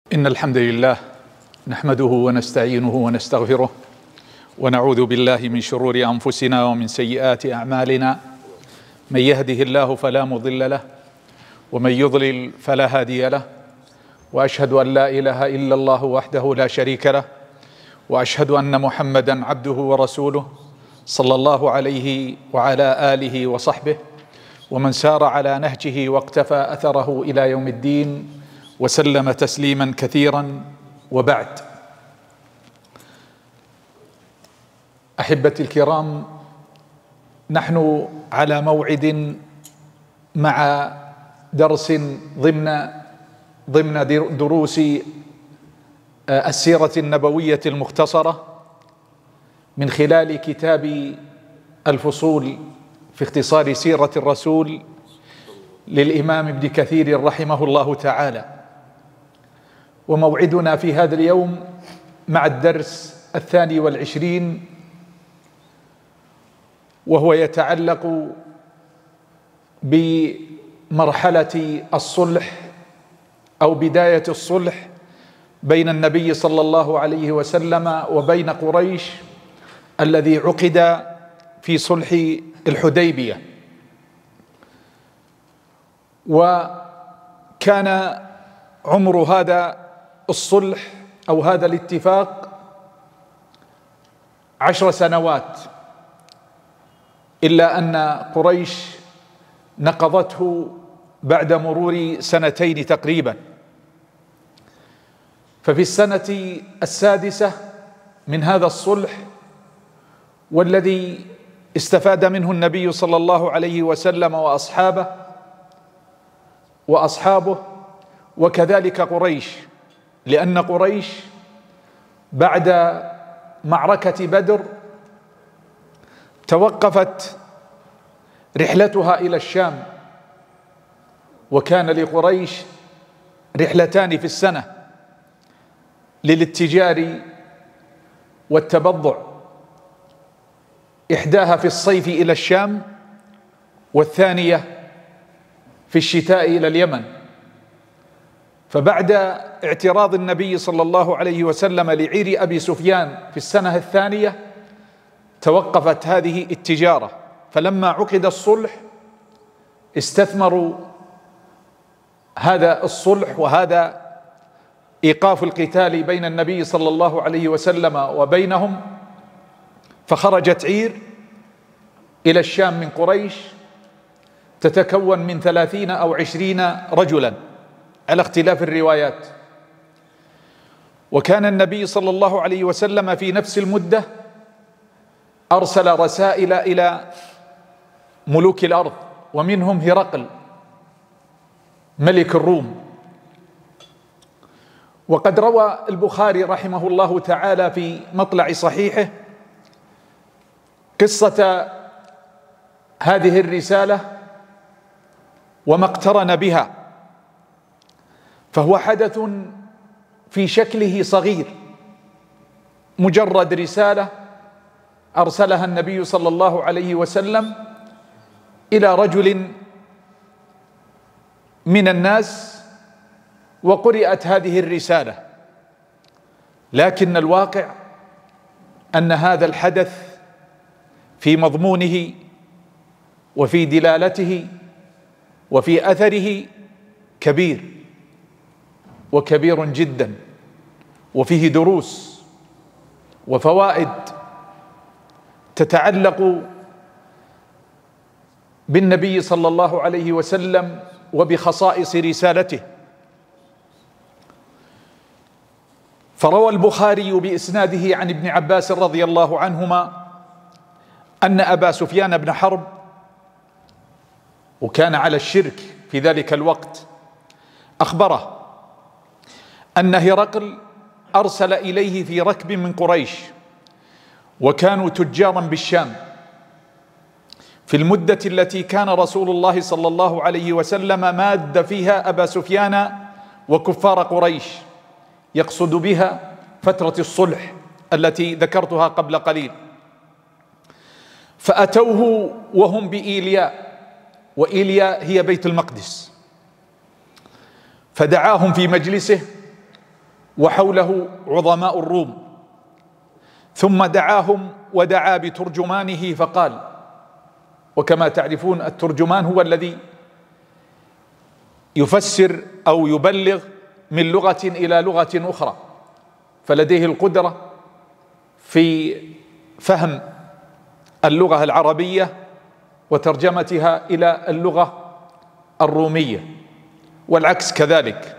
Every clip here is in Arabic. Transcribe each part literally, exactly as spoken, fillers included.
إن الحمد لله نحمده ونستعينه ونستغفره ونعوذ بالله من شرور أنفسنا ومن سيئات أعمالنا. من يهده الله فلا مضل له ومن يضلل فلا هادي له، وأشهد أن لا إله إلا الله وحده لا شريك له، وأشهد أن محمدا عبده ورسوله صلى الله عليه وعلى آله وصحبه ومن سار على نهجه واقتفى أثره إلى يوم الدين وسلم تسليما كثيرا. وبعد، أحبتي الكرام، نحن على موعد مع درس ضمن ضمن دروس السيرة النبوية المختصرة من خلال كتاب الفصول في اختصار سيرة الرسول للإمام ابن كثير رحمه الله تعالى. وموعدنا في هذا اليوم مع الدرس الثاني والعشرين، وهو يتعلق بمرحلة الصلح أو بداية الصلح بين النبي صلى الله عليه وسلم وبين قريش الذي عقد في صلح الحديبية. وكان عمر هذا الصلح أو هذا الاتفاق عشر سنوات، إلا أن قريش نقضته بعد مرور سنتين تقريبا. ففي السنة السادسة من هذا الصلح، والذي استفاد منه النبي صلى الله عليه وسلم وأصحابه وأصحابه وكذلك قريش، لأن قريش بعد معركة بدر توقفت رحلتها إلى الشام، وكان لقريش رحلتان في السنة للاتجار والتبضع، إحداها في الصيف إلى الشام، والثانية في الشتاء إلى اليمن. فبعد اعتراض النبي صلى الله عليه وسلم لعير أبي سفيان في السنة الثانية توقفت هذه التجارة. فلما عقد الصلح استثمروا هذا الصلح وهذا إيقاف القتال بين النبي صلى الله عليه وسلم وبينهم، فخرجت عير إلى الشام من قريش تتكون من ثلاثين أو عشرين رجلا على اختلاف الروايات. وكان النبي صلى الله عليه وسلم في نفس المدة أرسل رسائل إلى ملوك الأرض، ومنهم هرقل ملك الروم. وقد روى البخاري رحمه الله تعالى في مطلع صحيحه قصة هذه الرسالة وما اقترن بها، فهو حدث في شكله صغير، مجرد رسالة أرسلها النبي صلى الله عليه وسلم إلى رجل من الناس، وقرأت هذه الرسالة. لكن الواقع أن هذا الحدث في مضمونه وفي دلالته وفي أثره كبير وكبير جدا، وفيه دروس وفوائد تتعلق بالنبي صلى الله عليه وسلم وبخصائص رسالته. فروى البخاري بإسناده عن ابن عباس رضي الله عنهما أن أبا سفيان بن حرب، وكان على الشرك في ذلك الوقت، أخبره أن هرقل أرسل إليه في ركب من قريش، وكانوا تجارا بالشام في المدة التي كان رسول الله صلى الله عليه وسلم ماد فيها أبا سفيان وكفار قريش، يقصد بها فترة الصلح التي ذكرتها قبل قليل. فأتوه وهم بإيلياء، وإيلياء هي بيت المقدس، فدعاهم في مجلسه وحوله عظماء الروم، ثم دعاهم ودعا بترجمانه فقال، وكما تعرفون الترجمان هو الذي يفسر أو يبلغ من لغة إلى لغة أخرى، فلديه القدرة في فهم اللغة العربية وترجمتها إلى اللغة الرومية، والعكس كذلك.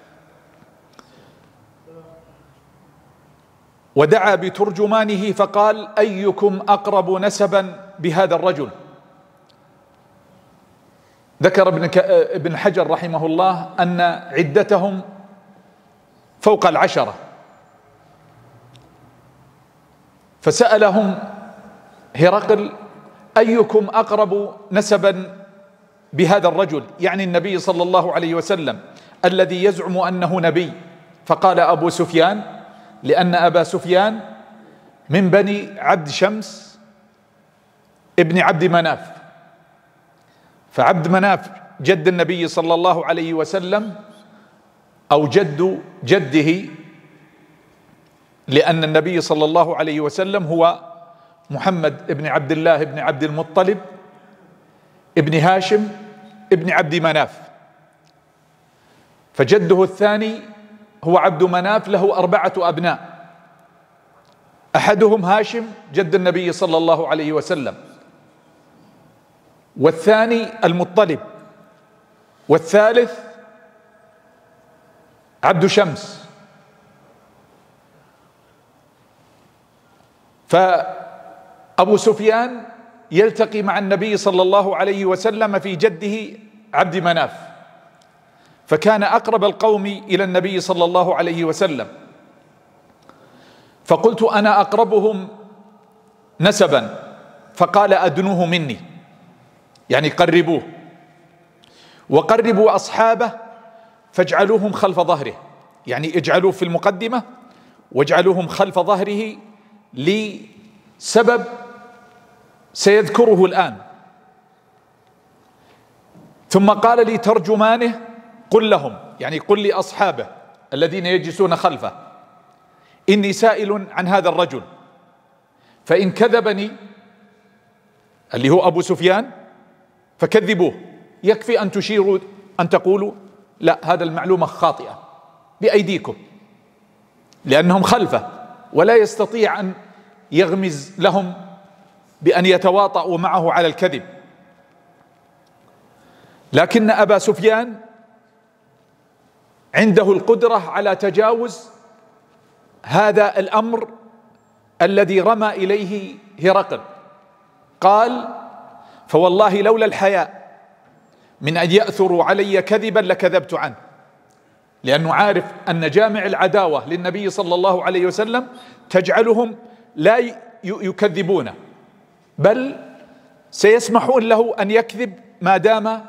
ودعا بترجمانه فقال: أيكم أقرب نسبا بهذا الرجل؟ ذكر ابن حجر رحمه الله أن عدتهم فوق العشرة، فسألهم هرقل: أيكم أقرب نسبا بهذا الرجل، يعني النبي صلى الله عليه وسلم الذي يزعم أنه نبي؟ فقال أبو سفيان، لأن أبا سفيان من بني عبد شمس ابن عبد مناف، فعبد مناف جد النبي صلى الله عليه وسلم أو جد جده، لأن النبي صلى الله عليه وسلم هو محمد ابن عبد الله ابن عبد المطلب ابن هاشم ابن عبد مناف، فجده الثاني هو عبد مناف، له أربعة أبناء، أحدهم هاشم جد النبي صلى الله عليه وسلم، والثاني المطلب، والثالث عبد شمس. فأبو سفيان يلتقي مع النبي صلى الله عليه وسلم في جده عبد مناف، فكان أقرب القوم إلى النبي صلى الله عليه وسلم، فقلت: أنا أقربهم نسبا، فقال: أدنوه مني، يعني قربوه، وقربوا أصحابه فاجعلوهم خلف ظهره، يعني اجعلوه في المقدمة واجعلوهم خلف ظهره لسبب سيذكره الآن. ثم قال لي ترجمانه: قل لهم، يعني قل لأصحابه الذين يجلسون خلفه: إني سائل عن هذا الرجل، فإن كذبني اللي هو أبو سفيان فكذبوه، يكفي أن تشيروا أن تقولوا: لا، هذا المعلومة خاطئة بأيديكم، لأنهم خلفه ولا يستطيع أن يغمز لهم بأن يتواطؤوا معه على الكذب. لكن أبا سفيان عنده القدرة على تجاوز هذا الأمر الذي رمى إليه هرقل. قال: فوالله لولا الحياء من أن يأثروا علي كذبا لكذبت عنه، لأنه عارف أن جامع العداوة للنبي صلى الله عليه وسلم تجعلهم لا يكذبونه، بل سيسمحون له أن يكذب ما دام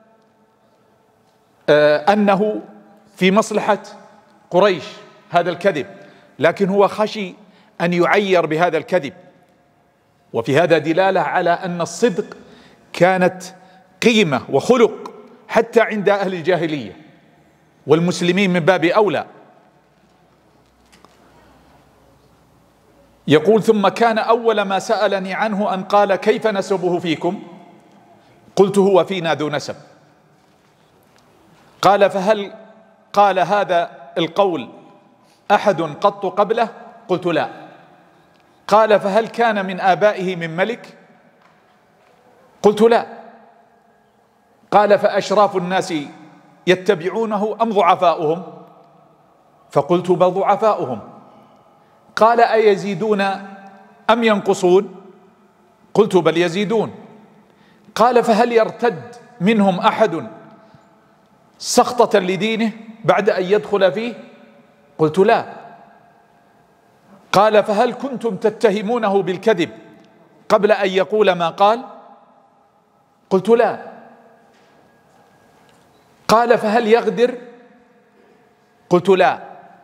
أنه في مصلحة قريش هذا الكذب، لكن هو خشي أن يعير بهذا الكذب. وفي هذا دلالة على أن الصدق كانت قيمة وخلق حتى عند أهل الجاهلية، والمسلمين من باب أولى. يقول: ثم كان أول ما سألني عنه أن قال: كيف نسبه فيكم؟ قلت: هو فينا ذو نسب. قال: فهل قال هذا القول أحد قط قبله؟ قلت: لا. قال: فهل كان من آبائه من ملك؟ قلت: لا. قال: فأشراف الناس يتبعونه أم ضعفاؤهم؟ فقلت: بل ضعفاؤهم. قال: أيزيدون أم ينقصون؟ قلت: بل يزيدون. قال: فهل يرتد منهم أحد سخطة لدينه بعد أن يدخل فيه؟ قلت: لا. قال: فهل كنتم تتهمونه بالكذب قبل أن يقول ما قال؟ قلت: لا. قال: فهل يغدر؟ قلت: لا.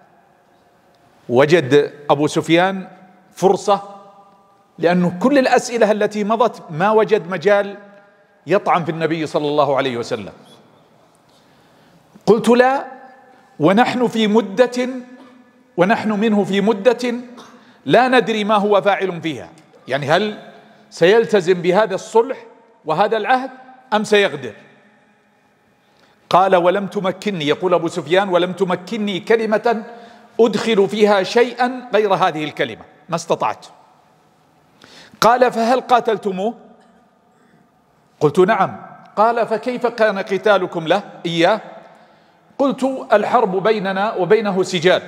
وجد أبو سفيان فرصة، لأنه كل الأسئلة التي مضت ما وجد مجال يطعن في النبي صلى الله عليه وسلم. قلت: لا، ونحن في مدة ونحن منه في مدة لا ندري ما هو فاعل فيها، يعني هل سيلتزم بهذا الصلح وهذا العهد أم سيغدر؟ قال ولم تمكنني، يقول أبو سفيان ولم تمكنني كلمة أدخل فيها شيئا غير هذه الكلمة، ما استطعت. قال فهل قاتلتموه؟ قلت نعم. قال فكيف كان قتالكم له إياه؟ قلت الحرب بيننا وبينه سجال،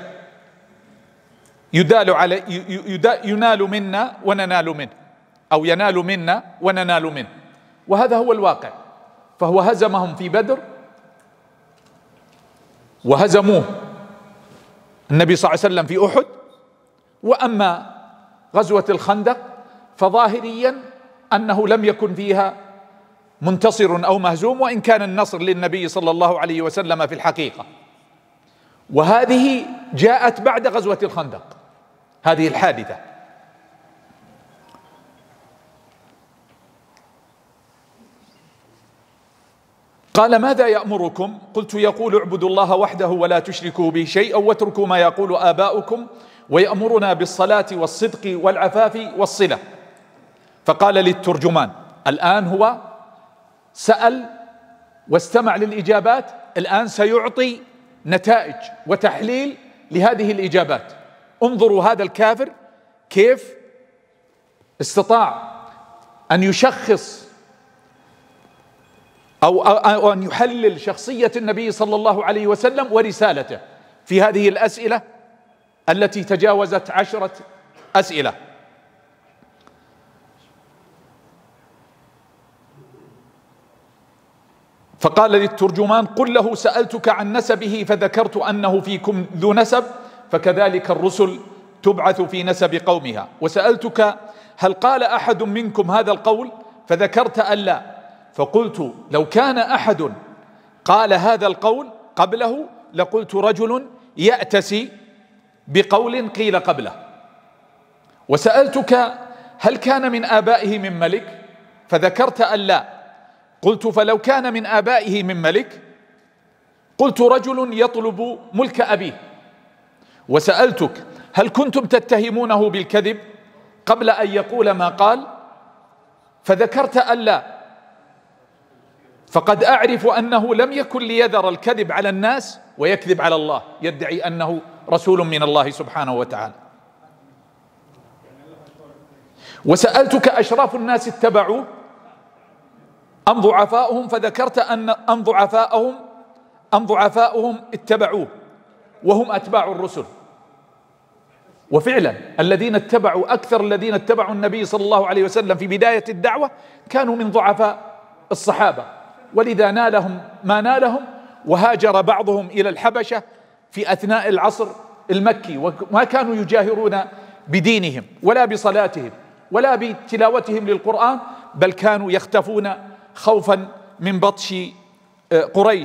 يدال على ينال منا وننال منه، أو ينال منا وننال منه، وهذا هو الواقع. فهو هزمهم في بدر وهزموه النبي صلى الله عليه وسلم في أحد. وأما غزوة الخندق فظاهريا أنه لم يكن فيها منتصر أو مهزوم، وإن كان النصر للنبي صلى الله عليه وسلم في الحقيقة. وهذه جاءت بعد غزوة الخندق، هذه الحادثة. قال ماذا يأمركم؟ قلت يقول اعبدوا الله وحده ولا تشركوا به شيئا واتركوا ما يقول آباؤكم، ويأمرنا بالصلاة والصدق والعفاف والصلة. فقال للترجمان، الآن هو سأل واستمع للإجابات، الآن سيعطي نتائج وتحليل لهذه الإجابات. انظروا هذا الكافر كيف استطاع أن يشخص أو, أو أن يحلل شخصية النبي صلى الله عليه وسلم ورسالته في هذه الأسئلة التي تجاوزت عشرة أسئلة. فقال للترجمان قل له سألتك عن نسبه فذكرت أنه فيكم ذو نسب، فكذلك الرسل تبعث في نسب قومها. وسألتك هل قال أحد منكم هذا القول فذكرت أن لا، فقلت لو كان أحد قال هذا القول قبله لقلت رجل يأتسي بقول قيل قبله. وسألتك هل كان من آبائه من ملك فذكرت أن لا، قلت فلو كان من آبائه من ملك قلت رجل يطلب ملك أبيه. وسألتك هل كنتم تتهمونه بالكذب قبل أن يقول ما قال فذكرت أن لا، فقد أعرف أنه لم يكن ليذر الكذب على الناس ويكذب على الله، يدعي أنه رسول من الله سبحانه وتعالى. وسألتك أشراف الناس اتبعوه أم ضعفاؤهم فذكرت أن أم ضعفاؤهم أم ضعفاؤهم اتبعوه وهم أتباع الرسل. وفعلا الذين اتبعوا أكثر الذين اتبعوا النبي صلى الله عليه وسلم في بداية الدعوة كانوا من ضعفاء الصحابة، ولذا نالهم ما نالهم، وهاجر بعضهم إلى الحبشة في أثناء العصر المكي، وما كانوا يجاهرون بدينهم ولا بصلاتهم ولا بتلاوتهم للقرآن، بل كانوا يختفون خوفا من بطش قريش.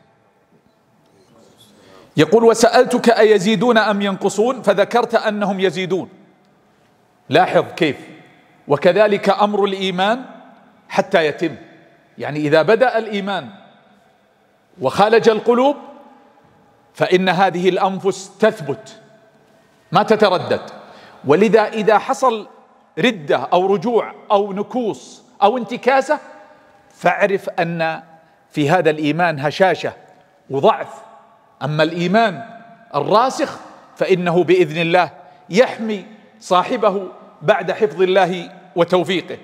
يقول وسألتك أيزيدون أم ينقصون فذكرت أنهم يزيدون. لاحظ كيف، وكذلك أمر الإيمان حتى يتم، يعني إذا بدأ الإيمان وخالج القلوب فإن هذه الأنفس تثبت ما تتردد. ولذا إذا حصل ردة أو رجوع أو نكوص أو انتكاسة فاعرف أن في هذا الإيمان هشاشة وضعف. أما الإيمان الراسخ فإنه بإذن الله يحمي صاحبه بعد حفظ الله وتوفيقه.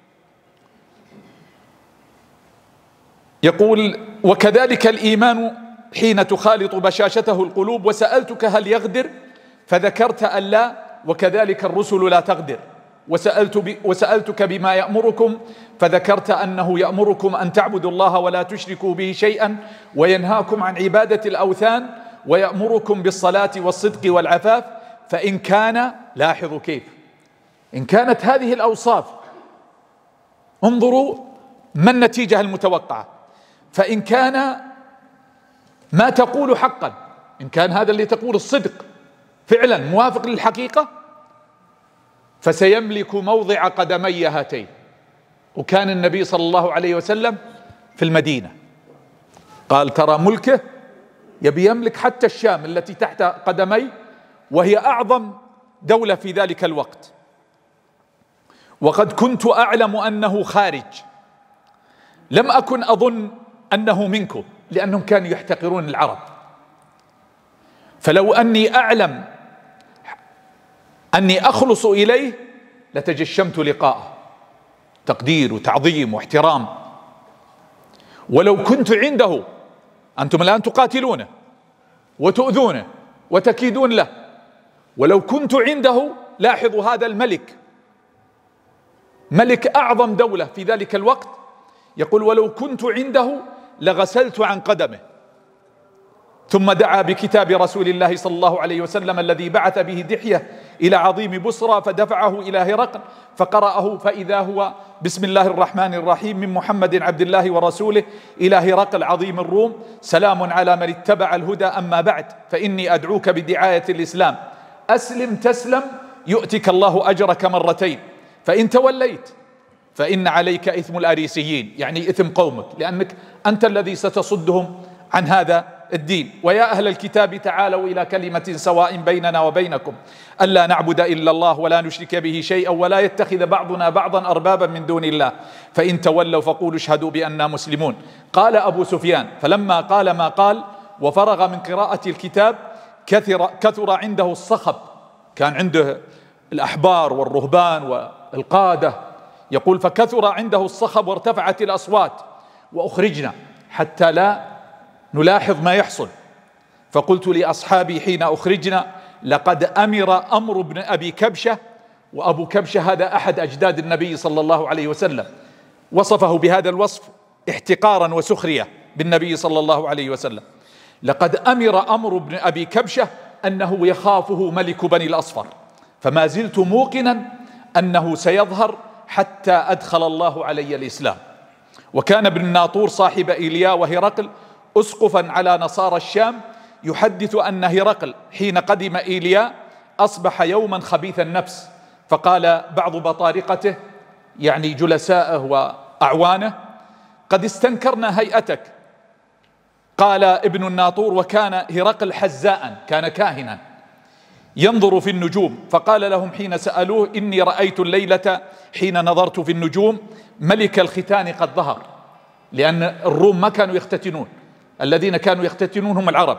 يقول وكذلك الإيمان حين تخالط بشاشته القلوب. وسألتك هل يغدر فذكرت أن لا، وكذلك الرسل لا تغدر. وسألت ب... وسألتك بما يأمركم فذكرت أنه يأمركم أن تعبدوا الله ولا تشركوا به شيئا، وينهاكم عن عبادة الأوثان، ويأمركم بالصلاة والصدق والعفاف. فإن كان، لاحظوا كيف، إن كانت هذه الأوصاف انظروا ما النتيجة المتوقعة. فإن كان ما تقول حقا، إن كان هذا اللي تقول الصدق فعلا موافق للحقيقة فسيملك موضع قدمي هاتين. وكان النبي صلى الله عليه وسلم في المدينة، قال ترى ملكه يبي يملك حتى الشام التي تحت قدمي، وهي أعظم دولة في ذلك الوقت، وقد كنت أعلم أنه خارج، لم أكن أظن أنه منكم لأنهم كانوا يحتقرون العرب، فلو أني أعلم أني أخلص إليه لتجشمت لقاءه، تقدير وتعظيم واحترام. ولو كنت عنده، أنتم الآن تقاتلونه وتؤذونه وتكيدون له، ولو كنت عنده، لاحظوا هذا الملك، ملك أعظم دولة في ذلك الوقت، يقول ولو كنت عنده لغسلت عن قدمه. ثم دعا بكتاب رسول الله صلى الله عليه وسلم الذي بعث به دحية إلى عظيم بصرى، فدفعه إلى هرقل فقرأه، فإذا هو بسم الله الرحمن الرحيم من محمد عبد الله ورسوله إلى هرقل عظيم الروم، سلام على من اتبع الهدى، أما بعد فإني أدعوك بدعاية الإسلام، أسلم تسلم يؤتك الله أجرك مرتين، فإن توليت فإن عليك إثم الأريسيين، يعني إثم قومك، لأنك أنت الذي ستصدهم عن هذا الدين. ويا أهل الكتاب تعالوا إلى كلمة سواء بيننا وبينكم ألا نعبد إلا الله ولا نشرك به شيئا ولا يتخذ بعضنا بعضا أربابا من دون الله، فإن تولوا فقولوا اشهدوا بأننا مسلمون. قال أبو سفيان فلما قال ما قال وفرغ من قراءة الكتاب كثر, كثر عنده الصخب، كان عنده الأحبار والرهبان والقادة، يقول فكثر عنده الصخب وارتفعت الأصوات وأخرجنا حتى لا نلاحظ ما يحصل. فقلت لأصحابي حين أخرجنا لقد أمر أمر بن أبي كبشة، وأبو كبشة هذا أحد أجداد النبي صلى الله عليه وسلم، وصفه بهذا الوصف احتقارا وسخرية بالنبي صلى الله عليه وسلم، لقد أمر أمر بن أبي كبشة أنه يخافه ملك بني الأصفر، فما زلت موقنا أنه سيظهر حتى أدخل الله علي الإسلام. وكان ابن الناطور صاحب إيليا وهرقل أسقفا على نصارى الشام، يحدث أن هرقل حين قدم إيليا أصبح يوما خبيث النفس، فقال بعض بطارقته يعني جلسائه وأعوانه قد استنكرنا هيئتك. قال ابن الناطور وكان هرقل حزاء، كان كاهنا ينظر في النجوم، فقال لهم حين سألوه إني رأيت الليلة حين نظرت في النجوم ملك الختان قد ظهر، لأن الروم ما كانوا يختتنون، الذين كانوا يختتنون هم العرب،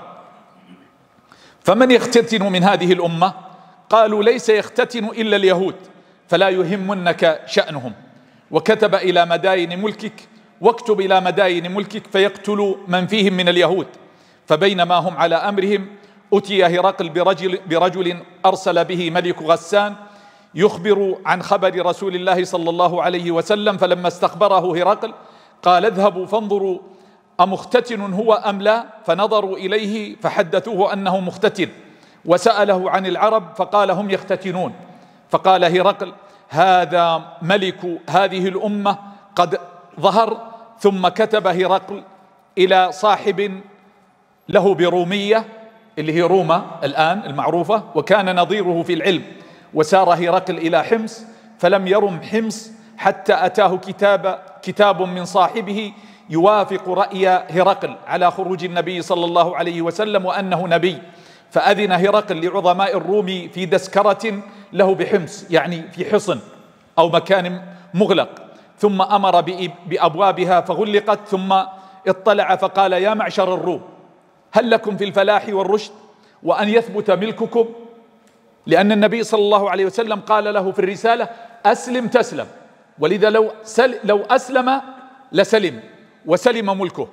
فمن يختتن من هذه الأمة؟ قالوا ليس يختتن إلا اليهود فلا يهمنك شأنهم، وكتب إلى مداين ملكك واكتب إلى مداين ملكك فيقتلوا من فيهم من اليهود. فبينما هم على أمرهم أتي هرقل برجل, برجل أرسل به ملك غسان يخبر عن خبر رسول الله صلى الله عليه وسلم، فلما استخبره هرقل قال اذهبوا فانظروا أمختتن هو أم لا، فنظروا إليه فحدثوه أنه مختتن، وسأله عن العرب فقال هم يختتنون. فقال هرقل هذا ملك هذه الأمة قد ظهر. ثم كتب هرقل إلى صاحب له برومية اللي هي روما الآن المعروفة، وكان نظيره في العلم، وسار هرقل إلى حمص فلم يرم حمص حتى أتاه كتاب, كتاب من صاحبه يوافق رأي هرقل على خروج النبي صلى الله عليه وسلم وأنه نبي، فأذن هرقل لعظماء الروم في دسكرة له بحمص، يعني في حصن أو مكان مغلق، ثم أمر بأبوابها فغلقت، ثم اطلع فقال يا معشر الروم هل لكم في الفلاح والرشد وأن يثبت ملككم؟ لأن النبي صلى الله عليه وسلم قال له في الرسالة أسلم تسلم، ولذا لو, سل لو أسلم لسلم وسلم ملكه.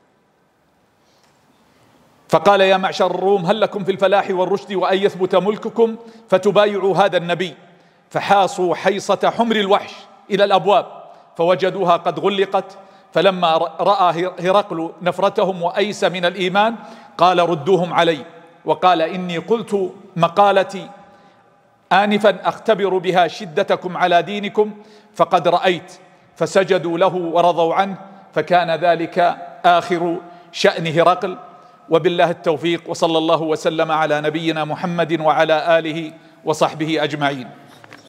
فقال يا معشر الروم هل لكم في الفلاح والرشد وأن يثبت ملككم فتبايعوا هذا النبي. فحاصوا حيصة حمر الوحش إلى الأبواب فوجدوها قد غلقت، فلما رأى هرقل نفرتهم وأيس من الإيمان قال ردوهم علي، وقال إني قلت مقالتي آنفا أختبر بها شدتكم على دينكم فقد رأيت، فسجدوا له ورضوا عنه، فكان ذلك آخر شأن هرقل. وبالله التوفيق، وصلى الله وسلم على نبينا محمد وعلى آله وصحبه أجمعين.